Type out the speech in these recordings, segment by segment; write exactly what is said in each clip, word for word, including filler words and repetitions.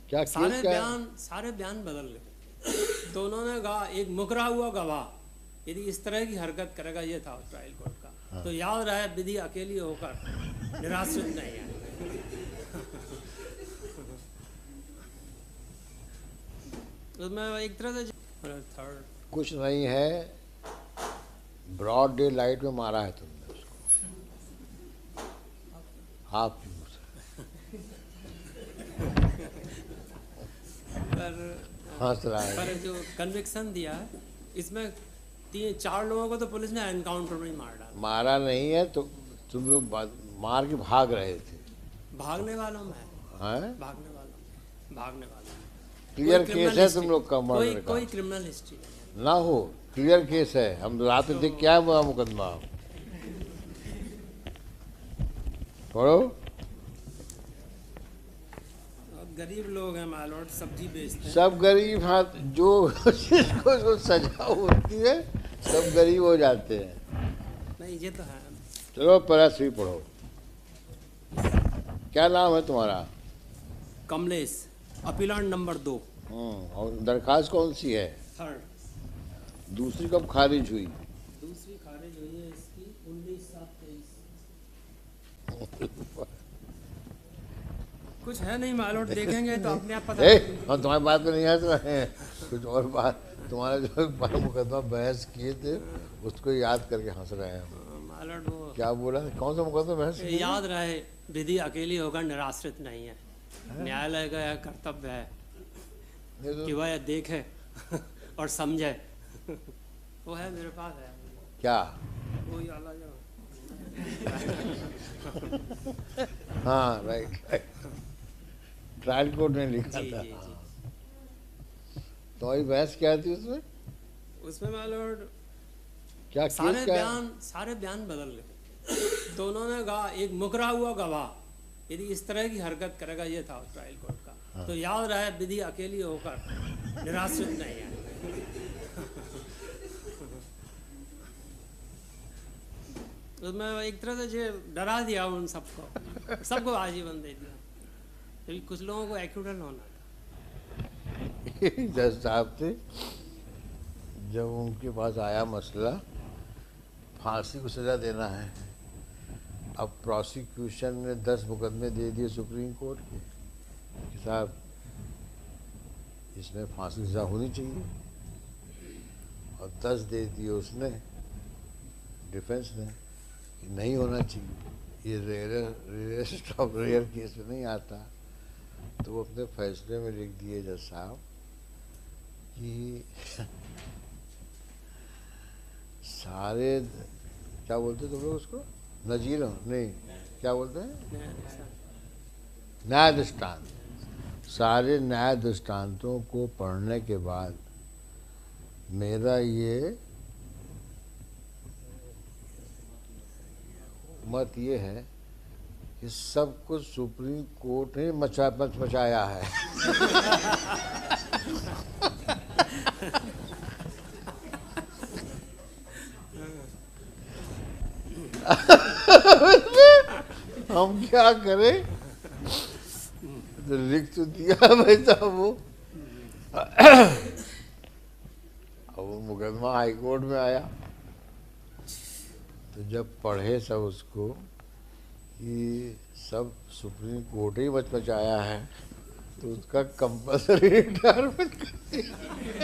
क्या सारे केस क्या है? बयान सारे बयान बदल गए। तो उन्होंने कहा एक मुकरा हुआ गवाह यदि इस तरह की हरकत करेगा, ये था ट्रायल कोर्ट का, तो याद रहे विधि अकेली होकर निराश्रित नहीं है। उसमें एक तरह से थर्ड कुछ नहीं है, ब्रॉड डे लाइट में मारा है तुमने उसको, आप पर हंस रहा है। पर जो कन्विक्शन दिया है इसमें तीन चार लोगों को तो पुलिस ने एनकाउंटर में ही मार डाला। मारा नहीं है तो तुम लोग बा- मार के भाग रहे थे। भागने वालों में है, हैं? भागने वालों भागने वालों क्लियर कोई केस criminal है history- तुम लोग का कोई मर्डर का। कोई क्रिमिनल हिस्ट्री नहीं है। ना हो, क्लियर केस है। हम रात में देख क्या हुआ मुकदमा पढ़ो। और गरीब लोग हैं माय लॉर्ड, सब्जी बेचते हैं। सब गरीब हाथ जो जिसको जो सजा होती है सब गरीब हो जाते हैं। नहीं ये तो है। चलो पैराथ्री पढ़ो। क्या नाम है तुम्हारा? कमलेश, अपीलांट नंबर दो। हम्म, और दरखास्त कौन सी है? थर्ड। दूसरी कब खारिज हुई? दूसरी खारिज हुई है इसकी उन्नीस सात तेईस। कुछ है नहीं माय लॉर्ड, देखेंगे तो अपने आप पता ए, लगेगा। हम तुम्हारी बात में नहीं हंस रहे हैं, कुछ और बात। तुम्हारा जो मुकदमा बहस किए थे उसको याद करके हंस रहे हैं हम। माय लॉर्ड वो क्या बोला? कौन सा मुकदमा बहस किए थे? याद रहे विधि अकेली होकर निराश्रित नहीं है। न्यायालय का यह कर्तव्य है ये तो- कि वह यह देखे और समझे। वो है मेरे पास है क्या? वही वाला जो हाँ, राइट राइट, ट्रायल कोर्ट ने लिखा जी था। जी जी। तुम्हारी बहस क्या थी उसमें? उसमें माय लॉर्ड क्या सारे केस क्या है? बयान सारे बयान बदल गए। तो उन्होंने कहा एक मुकरा हुआ गवाह यदि इस तरह की हरकत करेगा, ये था ट्रायल कोर्ट का, तो याद रहे विधि अकेली होकर निराश्रित नहीं है। उसमें एक तरह से जो डरा दिया उन सबको, सबको आजीवन दे दिया, क्योंकि कुछ लोगों को एक्यूटल होना था। जज साहब थे, जब उनके पास आया मसला फांसी को सज़ा देना है, अब प्रोसिक्यूशन ने दस मुकदमे दे दिए सुप्रीम कोर्ट के कि साहब इसमें फांसी की सज़ा होनी चाहिए, और दस दे दिए उसने डिफेंस ने कि नहीं होना चाहिए, ये rare rarest of rare case में नहीं आता। तो वो अपने फैसले में लिख दिए जज साहब कि सारे, क्या बोलते तुम लोग उसको, नजीर नहीं, क्या बोलते हैं, न्याय दृष्टांत, सारे न्याय दृष्टांतों को पढ़ने के बाद मेरा ये मत ये है कि सब कुछ सुप्रीम कोर्ट ने मचा मच मचाया है। हम क्या करें? तो लिख तो दिया वैसा वो। अब वो मुकदमा हाई कोर्ट में आया, तो जब पढ़े सब उसको कि सब सुप्रीम कोर्ट ही मचमचाया है, तो उसका कंपल्सरी रिटायरमेंट कर दिया।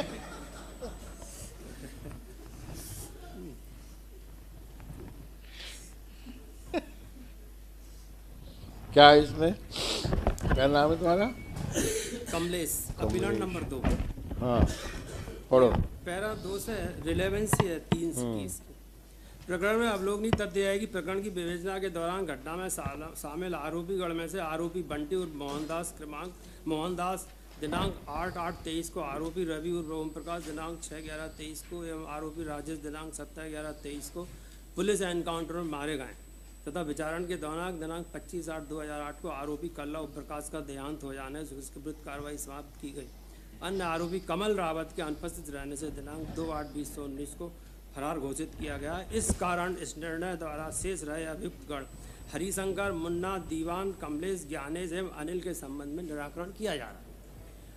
क्या है इसमें? क्या नाम है तुम्हारा? कमलेश, अपीलांट नंबर दो। हाँ, पढ़ो। पैरा दो से रिलेवेंसी है तीन से तीस की। प्रकरण में अवलोकनीय तथ्य है कि प्रकरण की विवेचना के दौरान घटना में शामिल आरोपी गण में से आरोपी बंटी उर्फ मोहनदास क्रमांक मोहनदास दिनांक आठ आठ तेईस को, आरोपी रवि उर्फ ओम प्रकाश दिनांक छः ग्यारह तेईस को एवं आरोपी राजेश दिनांक सत्रह ग्यारह तेईस को पुलिस एनकाउंटर में मारे गए तथा विचारण के दौरान दिनांक पच्चीस आठ दो हज़ार आठ को आरोपी कल्ला उप प्रकाश का देहांत हो जाने से उसकी विरुद्ध कार्रवाई समाप्त की गई। अन्य आरोपी कमल रावत के अनुपस्थित रहने से दिनांक दो आठ बीस सौ उन्नीस को फरार घोषित किया गया। इस कारण इस निर्णय द्वारा शेष रहे अभियुक्त गण हरिशंकर, मुन्ना, दीवान, कमलेश, ज्ञानेश एवं अनिल के संबंध में निराकरण किया जा रहा है।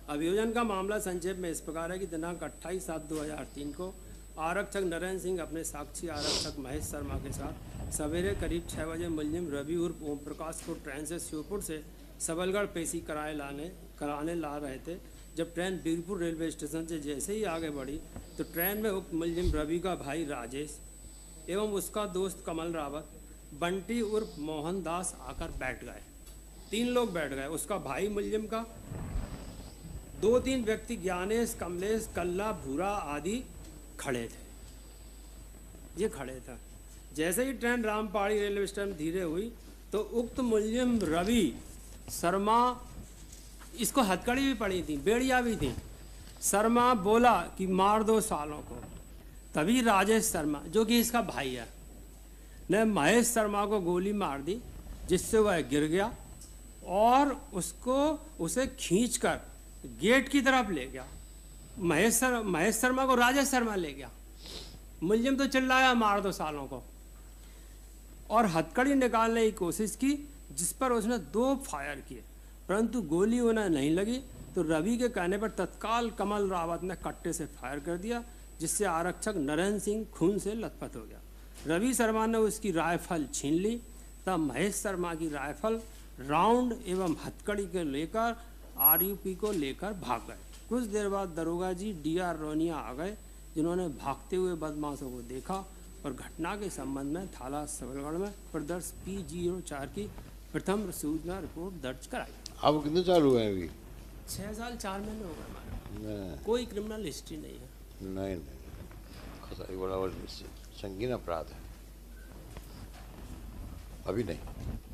अभियोजन का मामला संक्षेप में इस प्रकार है कि दिनांक अट्ठाईस सात दो हज़ार तीन को आरक्षक नरेंद्र सिंह अपने साक्षी आरक्षक महेश शर्मा के साथ सवेरे करीब छः बजे मुलजिम रवि उर्फ ओम प्रकाश को ट्रेन से श्योपुर से सबलगढ़ पेशी कराए लाने कराने ला रहे थे। जब ट्रेन बीरपुर रेलवे स्टेशन से जैसे ही आगे बढ़ी तो ट्रेन में उक्त मुलजिम रवि का भाई राजेश एवं उसका दोस्त कमल रावत, बंटी उर्फ मोहन दास आकर बैठ गए। तीन लोग बैठ गए। उसका भाई मुलजिम का दो तीन व्यक्ति ज्ञानेश, कमलेश, कल्ला, भूरा आदि खड़े थे। ये खड़े थे। जैसे ही ट्रेन रामपाड़ी रेलवे स्टेशन धीरे हुई तो उक्त मुलजिम रवि शर्मा, इसको हथकड़ी भी पड़ी थी, बेड़िया भी थी, शर्मा बोला कि मार दो सालों को। तभी राजेश शर्मा जो कि इसका भाई है ने महेश शर्मा को गोली मार दी, जिससे वह गिर गया और उसको उसे खींचकर गेट की तरफ ले गया। महेश शर्मा महेश शर्मा को राजेश शर्मा ले गया। मुलजिम तो चिल्लाया मार दो सालों को और हथकड़ी निकालने की कोशिश की, जिस पर उसने दो फायर किए, परंतु गोली उन्हें नहीं लगी। तो रवि के कहने पर तत्काल कमल रावत ने कट्टे से फायर कर दिया, जिससे आरक्षक नरेंद्र सिंह खून से लथपथ हो गया। रवि शर्मा ने उसकी राइफल छीन ली। तब महेश शर्मा की राइफल, राउंड एवं हथकड़ी को लेकर आरोपी को लेकर भाग गए। कुछ देर बाद दरोगा जी डी आर रोनिया आ गए, जिन्होंने भागते हुए बदमाशों को देखा और घटना के संबंध में थाना सबलगढ़ में प्रदर्श पी जीरो चार की प्रथम सूचना रिपोर्ट दर्ज कराई। अब कितने साल हुए हैं अभी? छः साल चार महीने हो गए हमारे। नहीं कोई क्रिमिनल हिस्ट्री नहीं है। नहीं नहीं खसाई बड़ा संगीन अपराध है, अभी नहीं।